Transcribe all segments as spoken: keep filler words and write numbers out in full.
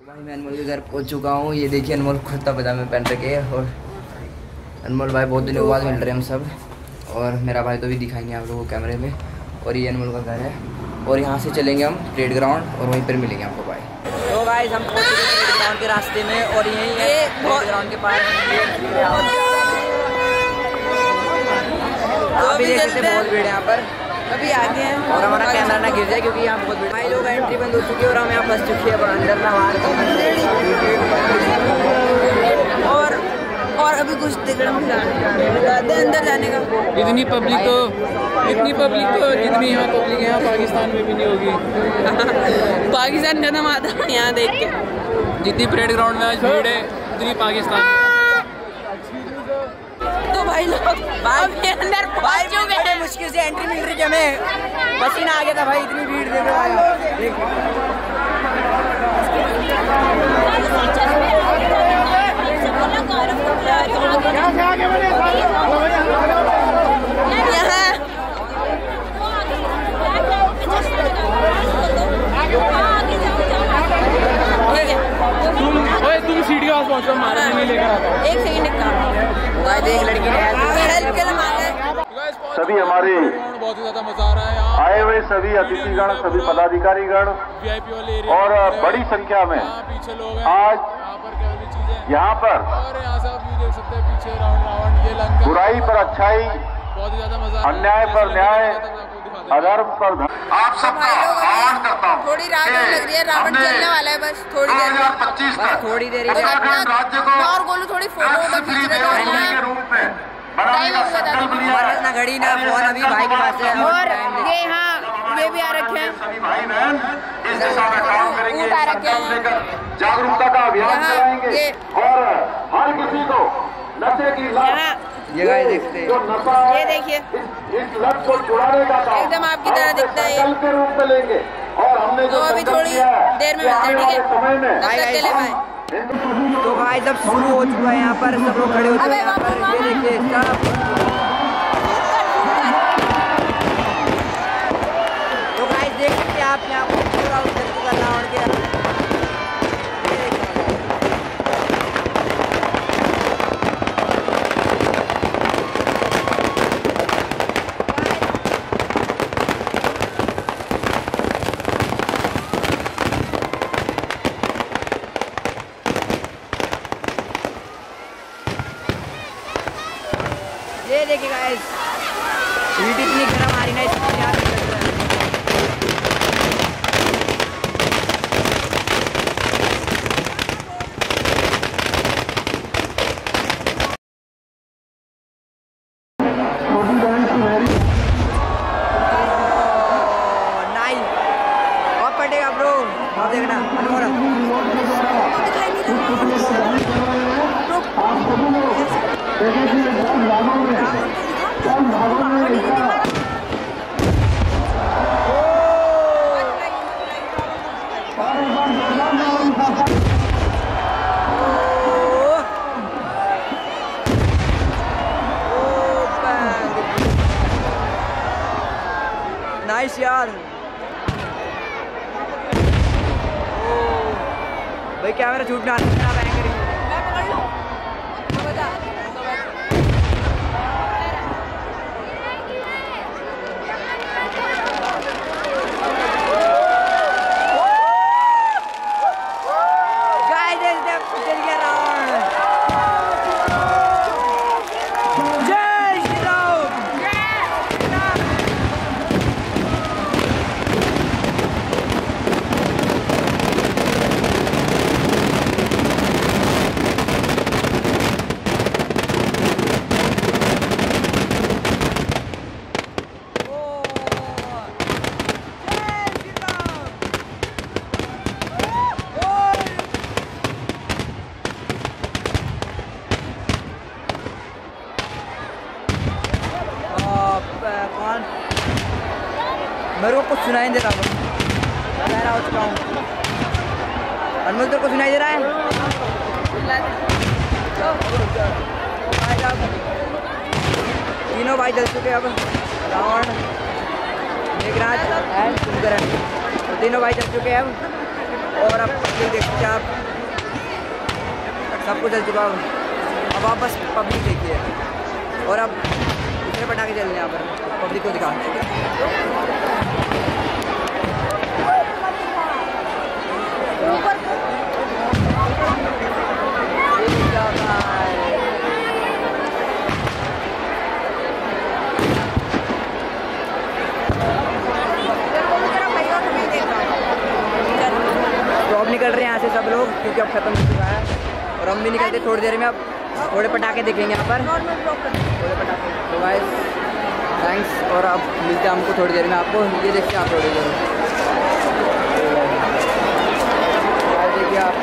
भाई मैं अनमोल के घर पहुंच चुका हूँ। ये देखिए अनमोल कुर्ता पजामे पहन रखे है और अनमोल भाई बहुत दिनों बाद मिल रहे हैं हम सब। और मेरा भाई तो भी दिखाएंगे आप लोगों को कैमरे में। और ये अनमोल का घर है और यहाँ से चलेंगे हम परेड ग्राउंड और वहीं पर मिलेंगे आपको भाई। तो भाई हम परेड ग्राउंड के रास्ते में और यहीं है परेड ग्राउंड के पास। अभी देख सकते हैं बहुत भीड़ है यहाँ पर। अभी आगे हैं और हमारा कैमरा ना गिर जाए क्योंकि यहाँ बहुत भीड़। भाई लोग एंट्री बंद हो चुकी है और हम यहाँ फंस चुके हैं अंदर ना बाहर। और और अभी कुछ टिकट अंदर जाने का। इतनी पब्लिक तो इतनी पब्लिक तो जितनी यहाँ पब्लिक है यहाँ पाकिस्तान में भी नहीं होगी। पाकिस्तान खत्म आता है यहाँ देख के। जितनी परेड ग्राउंड में आज भीड़ है उतनी पाकिस्तान में। तो भाई लोग भाई अंदर भाई बड़े मुश्किल से एंट्री मिल रही थी हमें। पसीना आ गया था भाई इतनी भीड़ देखो तुम सीढ़ी के पास पहुंचो हमारे नहीं लेकर आता। एक सेकंड का देख लड़की ने हेल्प के लिए मांगा। सभी हमारे बहुत ही ज्यादा मजा आ रहा है यहाँ आए हुए सभी अतिथिगण, सभी पदाधिकारीगण वीआईपी वाले एरिया और बड़ी संख्या में पीछे लोग हैं। आज यहाँ पर क्या वाली चीजें यहाँ पर और यहाँ से आप भी देख सकते हैं पीछे रावण रावण ये लंका। बुराई पर अच्छाई, बहुत ही ज्यादा मजा, अन्याय पर न्याय, अधर्म पर धर्म। आप सबका आह्वान करता हूँ। थोड़ी रात लग रही है, रावण चलने वाला है बस थोड़ी देर में। पच्चीस तक थोड़ी देर उत्तराखंड राज्य को और बोलू थोड़ी फोटो के रूप में बनाने का संकल्प लिया है। ना घड़ी ना फोन अभी भाई के पास है। और ये यहाँ ये भी आ रखे हैं सभी भाई बहन इस दिशा में काम करेंगे, संकल्प लेकर जागरूकता का अभियान चलाएंगे और हर किसी को नशे की लत, ये गाइस देखते जो नशा ये देखिए इस लत को छुड़ाने का काम एकदम आपकी तरह दिखता है ये। संकल्प के रूप में लेंगे और हमने जो तो अभी संकल्प थोड़ी लिया है देर में मिलते हैं, ठीक है? समय में तब तक के लिए बाय। तो भाई जब शुरू हो चुका है यहाँ पर सब लोग खड़े हो चुके हैं यहाँ पर। ये देखिए सब। तो गाइस देख सकते हैं आप यहाँ पर पूरा उतर चुका रावण के। ये देखिए गाइस हीट इतनी गर्म आ रही ना इसमें क्या लग रहा है। नाइस और पटेगा ब्रो। अब देखना नाइस यार। भाई कैमरा छूट ना मेरे को कुछ सुनाई नहीं दे रहा। मैं हो चुका हूँ। अनमोल तेरे को सुनाई दे रहा है? तीनों भाई जल चुके अब। रावण, मेघराज एंड कुंभकर्ण, तीनों भाई जल चुके हैं अब। और अब पब्लिक देखिए आप, सब कुछ चल चुका। अब आप बस पब्लिक देखिए और अब दूसरे पटाखे चल रहे हैं यहाँ पर, पब्लिक को दिखा। तो अब निकल रहे हैं यहाँ से सब लोग, क्योंकि अब ख़त्म हो चुका है और हम भी निकलते थोड़ी देर में। अब थोड़े पटाखे दिखेंगे यहाँ पर, थोड़े पटाखे। तो गाइस थैंक्स, और अब मिलते हैं हमको थोड़ी देर में। आपको ये देखिए आप थोड़ी देर में देखिए आप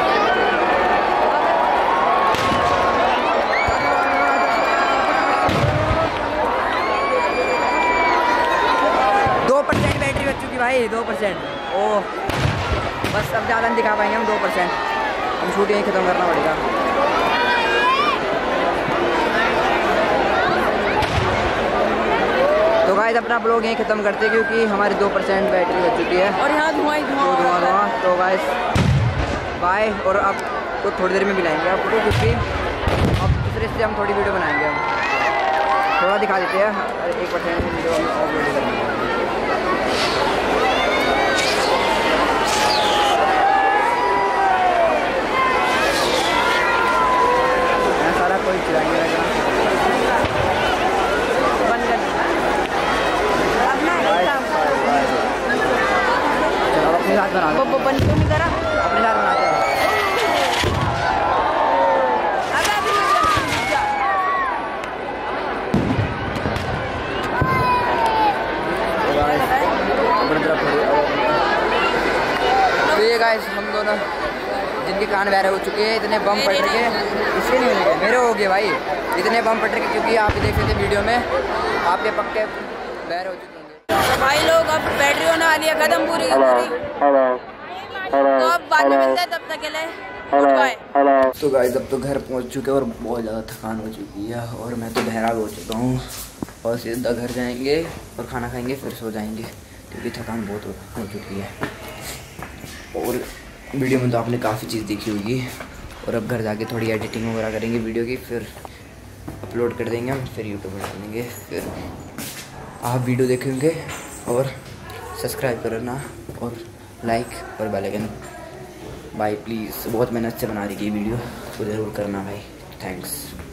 दो परसेंट बैटरी बच चुकी भाई, दो परसेंट। ओह बस अब ज़्यादा नहीं दिखा पाएंगे हम, दो परसेंट। हम शूट यहीं ख़त्म करना पड़ेगा। तो गाइस अपना ब्लॉग यहीं ख़त्म करते हैं, क्योंकि हमारी दो परसेंट बैटरी बच चुकी है और यहाँ धुआं ही धुआं धुआं धुआं। तो गाइस बाय, और अब तो थोड़ी देर में मिलाएंगे आपको, क्योंकि अब दूसरे से हम थोड़ी वीडियो बनाएंगे। हम थोड़ा दिखा देते हैं, एक परसेंट वीडियो हम अपलोड करेंगे। सारा कोई चलाएंगे बंद कर अपने साथ बना वो बंद क्यों नहीं करा? अपने साथ बनाते हैं। तो ये गाइस हम दोनों जिनके कान बहरे हो चुके हैं, इतने बम पड़ रहे हैं, इसके नहीं होंगे, मेरे हो गए भाई इतने बम पड़ रहे हैं, क्योंकि आप देख रहे थे वीडियो में, आपके पक्के बहरे हो चुके होंगे। भाई लोग अब बैटरी होने वाली है खत्म पूरी की पूरी। तो अब बाद में मिलते हैं, तब तक के लिए बाय। तो गाइस अब तो घर पहुंच चुके हैं और बहुत ज़्यादा थकान हो चुकी है, और मैं तो बहरा हो चुका हूँ, और सीधा घर जाएंगे और खाना खाएंगे, फिर सो जाएंगे, क्योंकि थकान बहुत हो चुकी है। और वीडियो में तो आपने काफ़ी चीज़ देखी होगी, और अब घर जाके थोड़ी एडिटिंग वगैरह करेंगे वीडियो की, फिर अपलोड कर देंगे हम, फिर यूट्यूब पर डाल देंगे। फिर आप वीडियो देखेंगे और सब्सक्राइब करना और लाइक और बेल आइकन भाई प्लीज़, बहुत मेहनत से बना रही है वीडियो, तो ज़रूर करना भाई। थैंक्स।